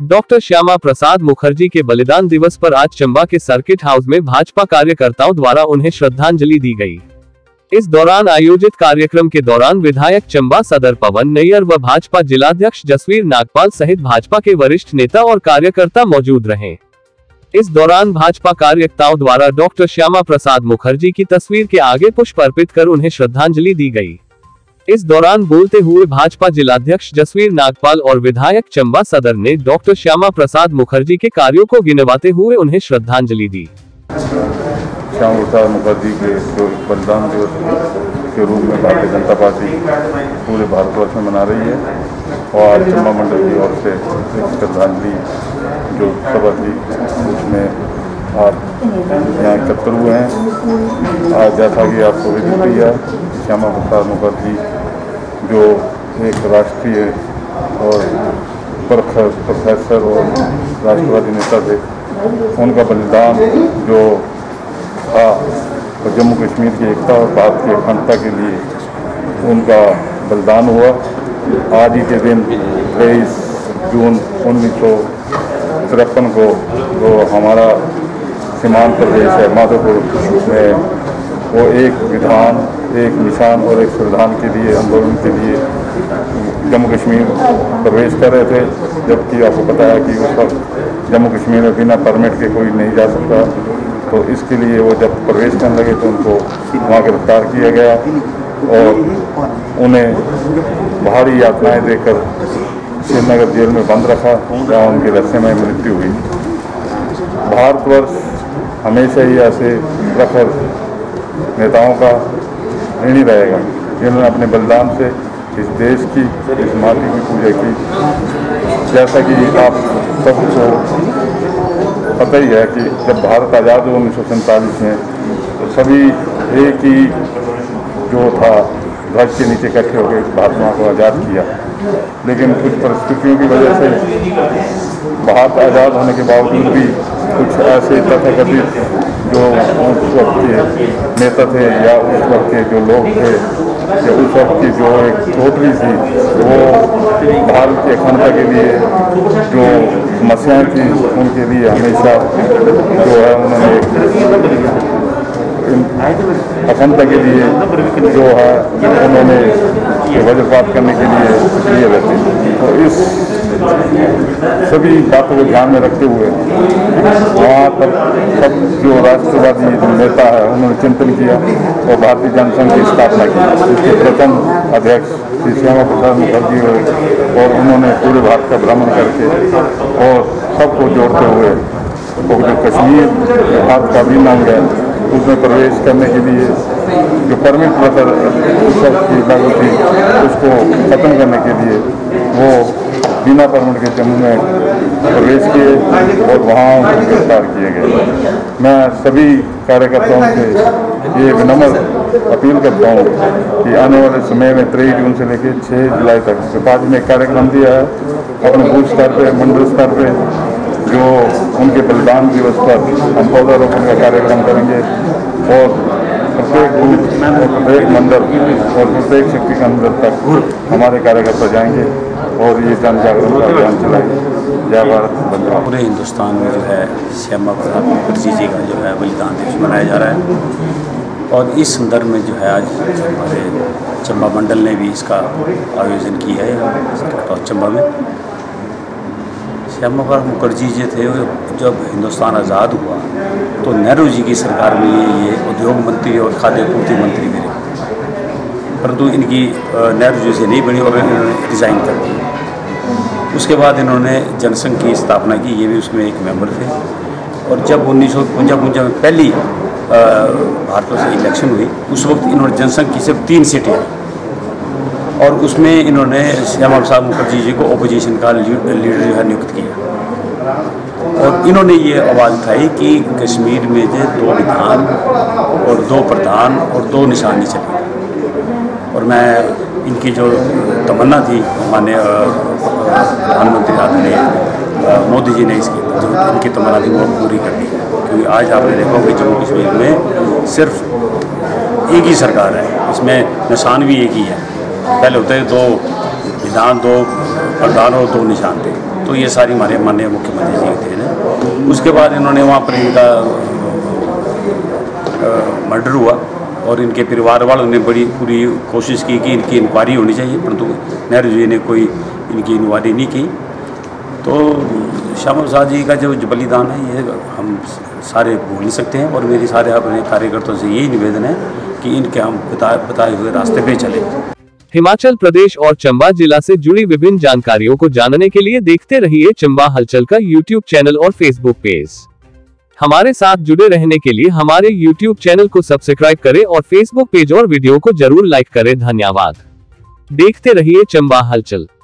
Doctor Shyama Prasad Mukherjee के बलिदान दिवस पर आज चंबा के सर्किट हाउस में भाजपा कार्यकर्ताओं द्वारा उन्हें श्रद्धांजलि दी गई। इस दौरान आयोजित कार्यक्रम के दौरान विधायक चंबा सदर पवन नैयर व भाजपा जिलाध्यक्ष जसवीर नागपाल सहित भाजपा के वरिष्ठ नेता और कार्यकर्ता मौजूद रहे। इस दौरान भाजपा कार्यकर्ताओं द्वारा डॉक्टर श्यामा प्रसाद मुखर्जी की तस्वीर के आगे पुष्प अर्पित कर उन्हें श्रद्धांजलि दी गई। इस दौरान बोलते हुए भाजपा जिलाध्यक्ष जसवीर नागपाल और विधायक चंबा सदर ने डॉक्टर श्यामा प्रसाद मुखर्जी के कार्यों को गिनवाते हुए उन्हें श्रद्धांजलि दी। श्यामा प्रसाद मुखर्जी के जो बलिदान दिवस के रूप में भारतीय जनता पार्टी पूरे भारतवर्ष में मना रही है और आज चंबा मंडल की ओर से श्रद्धांजलि जो सभा थी उसमें आप यहाँ एकत्र हुए हैं। आज जैसा कि आपको विदित किया, श्यामा प्रसाद मुखर्जी जो एक राष्ट्रीय और प्रखर प्रोफेसर और राष्ट्रवादी नेता थे, उनका बलिदान जो था और जम्मू कश्मीर की एकता और भारत की अखंडता के लिए उनका बलिदान हुआ। आज ही के दिन 23 जून 1953 को जो हमारा सीमांत प्रदेश है माधोपुर में वो एक विधान, एक निशान और एक संविधान के लिए आंदोलन के लिए जम्मू कश्मीर प्रवेश कर रहे थे, जबकि आपको पता है कि उस वक्त जम्मू कश्मीर में बिना परमिट के कोई नहीं जा सकता। तो इसके लिए वो जब प्रवेश करने लगे तो उनको वहाँ गिरफ्तार किया गया और उन्हें भारी यातनाएं देकर श्रीनगर जेल में बंद रखा, जहाँ उनकी रहस्यमय मृत्यु हुई। भारतवर्ष हमेशा ही ऐसे प्रखर नेताओं का ऋणी रहेगा जिन्होंने अपने बलिदान से इस देश की, इस माटी की पूजा की। जैसा कि आप सबको पता ही है कि जब भारत आज़ाद हुआ 1947 में तो सभी एक ही जो था ध्वज के नीचे इकट्ठे हो गए भारत माँ को आज़ाद किया, लेकिन कुछ परिस्थितियों की वजह से भारत आज़ाद होने के बावजूद भी कुछ ऐसे तथाकथित जो उस वक्त के नेता थे या उस वक्त के जो लोग थे या उस वक्त की जो एक टोटली थी, वो भारत की अखंडता के लिए जो समस्याएं थी उनके लिए हमेशा जो है उन्होंने अखंडता के लिए जो है उन्होंने वज्रपात करने के लिए रहते। तो इस सभी बातों को ध्यान में रखते हुए वहाँ तक सब जो राष्ट्रवादी नेता है उन्होंने चिंतन किया और भारतीय जनसंघ की स्थापना की, जिसके प्रथम अध्यक्ष श्री श्यामा प्रसाद मुखर्जी हुए और उन्होंने पूरे भारत का भ्रमण करके और सबको जोड़ते हुए जो कश्मीर भारत का अभिन्न अंग है उसमें प्रवेश करने के लिए जो परमिट प्रथा उस वक्त की लागू थी उसको खत्म करने के लिए वो बिना परमिट के जम्मू में प्रवेश किए और वहाँ उनको गिरफ्तार किए गए। मैं सभी कार्यकर्ताओं से ये विनम्र अपील करता हूँ कि आने वाले समय में 23 जून से लेकर 6 जुलाई तक पार्टी ने कार्यक्रम दिया है अपने बूथ स्तर पर, मंडल स्तर पर, जो उनके बलिदान दिवस पर हम पौधारोपण का कार्यक्रम करेंगे और प्रत्येक बूथ और प्रत्येक मंडल और प्रत्येक शक्ति केंद्र तक हमारे कार्यकर्ता जाएंगे और ये जन जागरण का अभियान चलाएंगे। जय भारत, वंदे। पूरे हिंदुस्तान में जो है श्यामा प्रसाद मुखर्जी जी का जो है बलिदान दिवस मनाया जा रहा है और इस संदर्भ में जो है आज हमारे चंबा मंडल ने भी इसका आयोजन किया है। चंबा में श्यामा प्रसाद मुखर्जी जी थे, जब हिंदुस्तान आज़ाद हुआ तो नेहरू जी की सरकार में ये उद्योग मंत्री और खाद्य आपूर्ति मंत्री थे, परंतु इनकी नेहरू जी से नहीं बनी और इन्होंने रिज़ाइन कर दी। उसके बाद इन्होंने जनसंघ की स्थापना की, ये भी उसमें एक मेंबर थे और जब 1955 में पहली भारत से इलेक्शन हुई उस वक्त इन्होंने जनसंघ की सिर्फ 3 सीटें और उसमें इन्होंने श्यामा प्रसाद मुखर्जी जी को ओपोजिशन का लीडर जो है नियुक्त किया और इन्होंने ये आवाज़ उठाई कि कश्मीर में जो 2 विधान और 2 प्रधान और 2 निशान नहीं चले। और मैं इनकी जो तमन्ना थी माननीय प्रधानमंत्री आदरणीय मोदी जी ने इसकी जो इनकी तमन्ना थी वो पूरी कर दी, क्योंकि आज आपने देखा कि जम्मू कश्मीर में सिर्फ एक ही सरकार है, इसमें निशान भी एक ही है। पहले होते 2 विधान, 2 प्रधान और 2 निशान थे। तो ये सारी हमारे माननीय मुख्यमंत्री जी के देन है। उसके बाद इन्होंने वहाँ पर इनका मर्डर हुआ और इनके परिवार वालों ने बड़ी पूरी कोशिश की कि इनकी इंक्वायरी होनी चाहिए, परंतु नेहरू जी ने कोई इनकी इंक्वायरी नहीं की। तो श्यामा प्रसाद जी का जो बलिदान है ये हम सारे भूल नहीं सकते हैं और मेरी सारे अपने कार्यकर्ताओं से यही निवेदन है कि इनके हम बताए हुए रास्ते पे चले। हिमाचल प्रदेश और चंबा जिला से जुड़ी विभिन्न जानकारियों को जानने के लिए देखते रहिए चंबा हलचल का यूट्यूब चैनल और फेसबुक पेज। हमारे साथ जुड़े रहने के लिए हमारे यूट्यूब चैनल को सब्सक्राइब करें और फेसबुक पेज और वीडियो को जरूर लाइक करें। धन्यवाद। देखते रहिए चंबा हलचल।